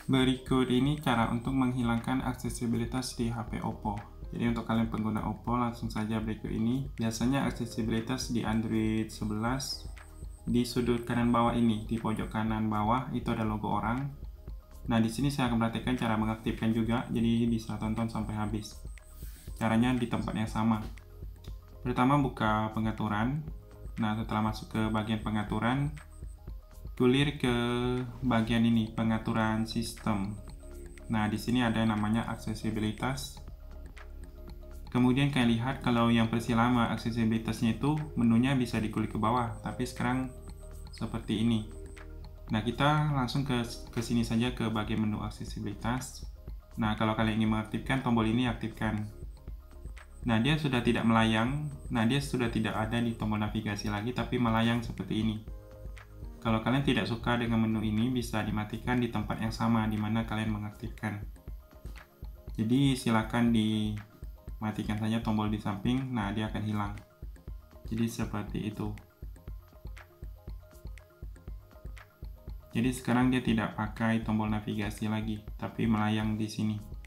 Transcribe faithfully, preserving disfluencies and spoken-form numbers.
Berikut ini cara untuk menghilangkan aksesibilitas di H P Oppo. Jadi untuk kalian pengguna Oppo langsung saja berikut ini. Biasanya aksesibilitas di Android sebelas di sudut kanan bawah ini, di pojok kanan bawah itu ada logo orang. Nah, di sini saya akan praktekkan cara mengaktifkan juga, jadi bisa tonton sampai habis. Caranya di tempat yang sama. Pertama buka pengaturan. Nah, setelah masuk ke bagian pengaturan, kulir ke bagian ini, pengaturan sistem. Nah, di sini ada yang namanya aksesibilitas. Kemudian kalian lihat kalau yang versi lama aksesibilitasnya itu menunya bisa dikulik ke bawah, tapi sekarang seperti ini. Nah, kita langsung ke ke sini saja ke bagian menu aksesibilitas. Nah, kalau kalian ingin mengaktifkan tombol ini, aktifkan. Nah, dia sudah tidak melayang. Nah, dia sudah tidak ada di tombol navigasi lagi, tapi melayang seperti ini. Kalau kalian tidak suka dengan menu ini, bisa dimatikan di tempat yang sama di mana kalian mengaktifkan. Jadi silakan dimatikan saja tombol di samping, nah dia akan hilang. Jadi seperti itu. Jadi sekarang dia tidak pakai tombol navigasi lagi, tapi melayang di sini.